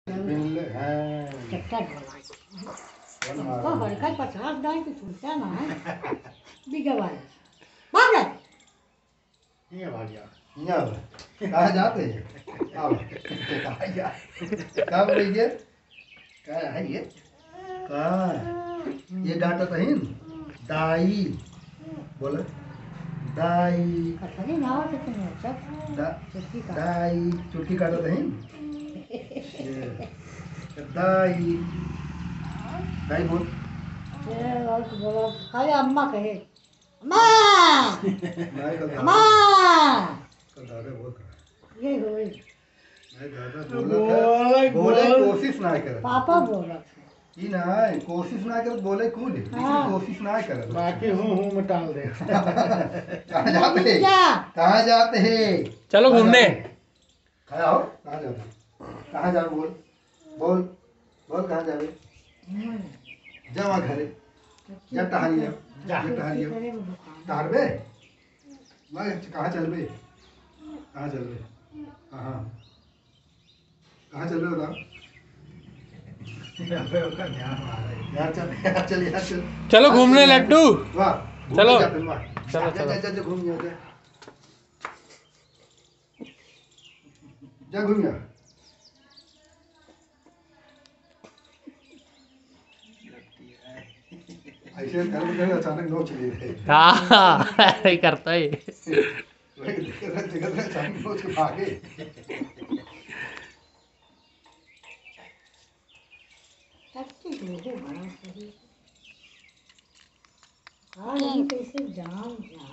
bill है चक्कर हमको बड़का 50 डाल के छूटता ना है बिगा वाला भाग जा ये भाग गया यहाँ कहाँ जाते हैं आओ कहाँ जा कहाँ बोलेंगे कहाँ है ये कहाँ ये डाटा तो है दाई बोले दाई कसली नाव से तुम सब चुटकी का दाई चुटकी काटा तो है दाई दाई बोल ये और बोलो खाली अम्मा कहे अम्मा मैं कल अम्मा दादा बोल रहा ये होई मैं दादा बोले कोशिश ना करे पापा बोला ये ना कोशिश ना कर बोले कूद कोशिश ना कर बाकी हूँ में टाल दे कहाँ जाते हैं कहाँ जाते हैं चलो घूमने खड़ा हो कहाँ जाते कहाँ जा बोल बोल बोल कहाँ जावे जा वहाँ घरे जा टहलिए जा टहलिए टहलबे मैं कहाँ चलबे कहाँ चलबे कहाँ कहाँ चलबे बताओ यार चल चलो घूमने लड्डू वाह चलो चलो चलो घूम जा जा घूम जा ऐसे कर अचानक नोच लिए हाँ ऐसे ही करता है अचानक नोच के भागे बड़ा सही हाँ नहीं कैसे जान